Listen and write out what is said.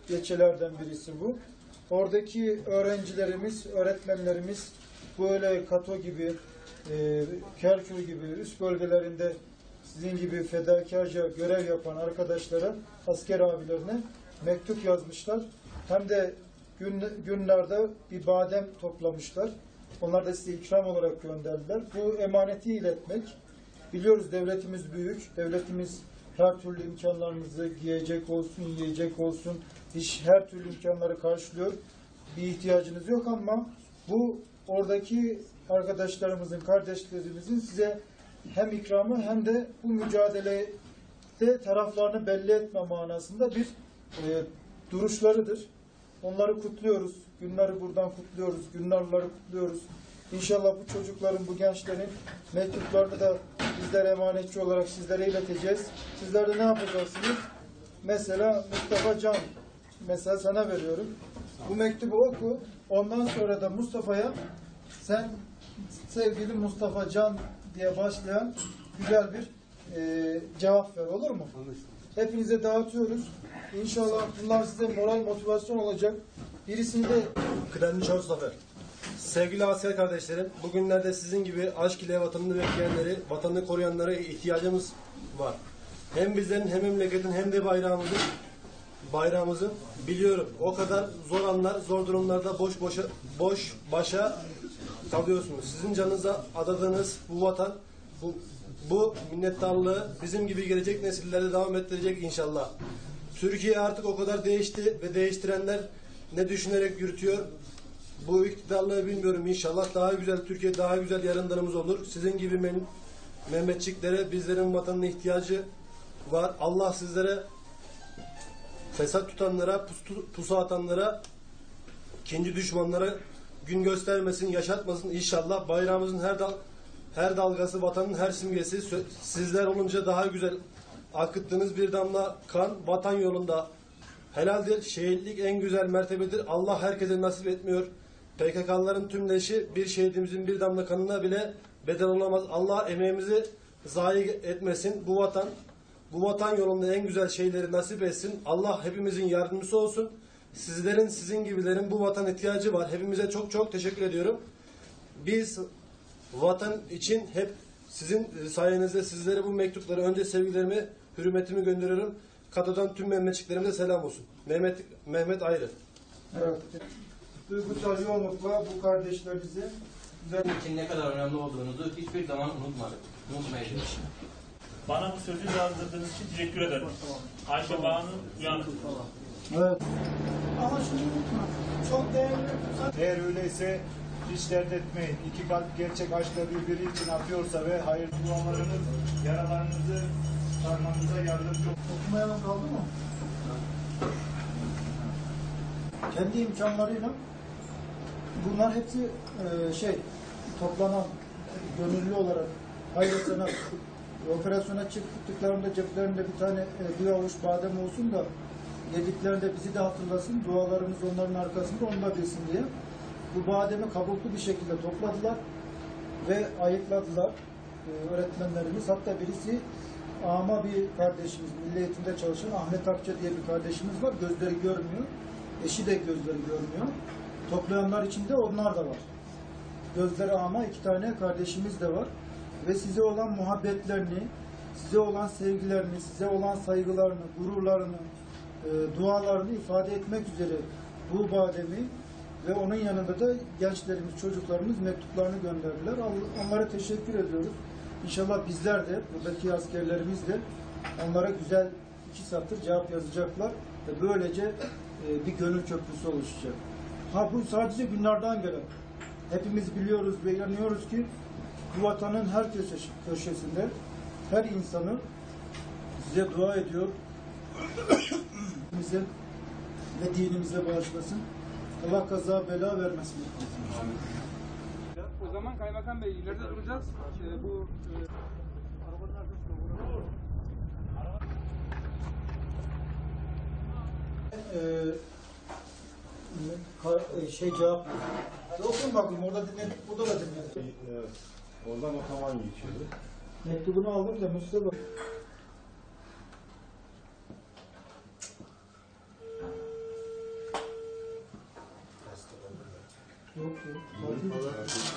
ilçelerden birisi bu. Oradaki öğrencilerimiz, öğretmenlerimiz böyle Kato gibi, Kerkük gibi üst bölgelerinde sizin gibi fedakarca görev yapan arkadaşlara, asker abilerine mektup yazmışlar. Hem de günlerde bir badem toplamışlar. Onlar da size ikram olarak gönderdiler. Bu emaneti iletmek. Biliyoruz devletimiz büyük. Devletimiz her türlü imkanlarınızı giyecek olsun, yiyecek olsun, her türlü imkanları karşılıyor. Bir ihtiyacınız yok ama bu oradaki arkadaşlarımızın, kardeşlerimizin size hem ikramı hem de bu mücadelede taraflarını belli etme manasında bir duruşlarıdır. Onları kutluyoruz. Günleri buradan kutluyoruz. Günlerleri kutluyoruz. İnşallah bu çocukların, bu gençlerin mektuplarını da bizler emanetçi olarak sizlere ileteceğiz. Sizler de ne yapacaksınız? Mesela Mustafa Can, mesela sana veriyorum. Bu mektubu oku. Ondan sonra da Mustafa'ya sen sevgili Mustafa Can diye başlayan güzel bir cevap ver. Olur mu? Hepinize dağıtıyoruz. İnşallah bunlar size moral motivasyon olacak. Birisini de Kıdemli Çavuş Zafer. Sevgili asker kardeşlerim, bugünlerde sizin gibi aşk ile vatanını bekleyenleri, vatanını koruyanlara ihtiyacımız var. Hem bizlerin hem memleketin hem de bayrağımızın biliyorum. O kadar zor anlar, zor durumlarda boş başa kalıyorsunuz. Sizin canınıza adadığınız bu vatan, bu minnettarlığı bizim gibi gelecek nesillere devam ettirecek inşallah. Türkiye artık o kadar değişti ve değiştirenler ne düşünerek yürütüyor? Bu iktidarlığı bilmiyorum. İnşallah daha güzel Türkiye, daha güzel yarınlarımız olur. Sizin gibi Mehmetçiklere bizlerin vatanına ihtiyacı var. Allah sizlere fesat tutanlara, pusu atanlara, ikinci düşmanlara gün göstermesin, yaşatmasın. İnşallah bayrağımızın her dalgası, vatanın her simgesi sizler olunca daha güzel. Akıttığınız bir damla kan vatan yolunda helaldir. Şehitlik en güzel mertebedir. Allah herkese nasip etmiyor. PKK'lıların tüm leşi bir şehidimizin bir damla kanına bile bedel olamaz. Allah emeğimizi zayi etmesin. Bu vatan yolunda en güzel şeyleri nasip etsin. Allah hepimizin yardımcısı olsun. Sizin gibilerin bu vatan ihtiyacı var. Hepimize çok çok teşekkür ediyorum. Biz vatan için hep sizin sayenizde sizlere bu mektupları, önce sevgilerimi, hürmetimi gönderiyorum. Kato'dan tüm Mehmetçiklerimize selam olsun. Mehmet Ayrı. evet, duygusal yoğunlukla bu kardeşlerimizi için ne kadar önemli olduğunuzu hiçbir zaman unutmayacağız. Bana bu sözü yazdırdığınız için teşekkür ederim. Ayşe Bağ'ın uyanık. evet. Ama şunu unutma. Çok değerli. Eğer öyleyse hiç dert etmeyin. İki kalp gerçek aşkla birbiri için atıyorsa ve hayır dualarınız yaralarınızı sarmanıza yardımcı olur. Okumayan kaldı mı? Kendi imkanlarıyla bunlar hepsi toplanan gönüllü olarak hayırlı operasyona çıktıklarında ceplerinde bir tane bir avuç badem olsun da yediklerinde bizi de hatırlasın, dualarımız onların arkasında onu da bilsin diye bu bademi kabuklu bir şekilde topladılar ve ayıkladılar öğretmenlerimiz. Hatta birisi ama bir kardeşimiz, Milli Eğitim'de çalışan Ahmet Akça diye bir kardeşimiz var. Gözleri görmüyor. Eşi de gözleri görmüyor. Toplayanlar içinde onlar da var. Gözleri ama iki tane kardeşimiz de var. Ve size olan muhabbetlerini, size olan sevgilerini, size olan saygılarını, gururlarını, dualarını ifade etmek üzere bu bademi ve onun yanında da gençlerimiz, çocuklarımız mektuplarını gönderdiler. Onlara teşekkür ediyoruz. İnşallah bizler de, buradaki askerlerimiz de onlara güzel 2 satır cevap yazacaklar ve böylece bir gönül köprüsü oluşacak. Bu sadece günlerden gelen. Hepimiz biliyoruz ve inanıyoruz ki bu vatanın her köşesinde her insanı size dua ediyor. Bize ve dinimize bağışlasın. Allah kaza bela vermesin. O zaman Kaymakam Bey ileride duracağız. Bu arabanın arkasında cevap. Okuyun bakayım orada dinledik, burada da dinledik. Evet. Oradan otoman geçiyordu. Mektubunu aldım da Mustafa. Yok yok. Tatil.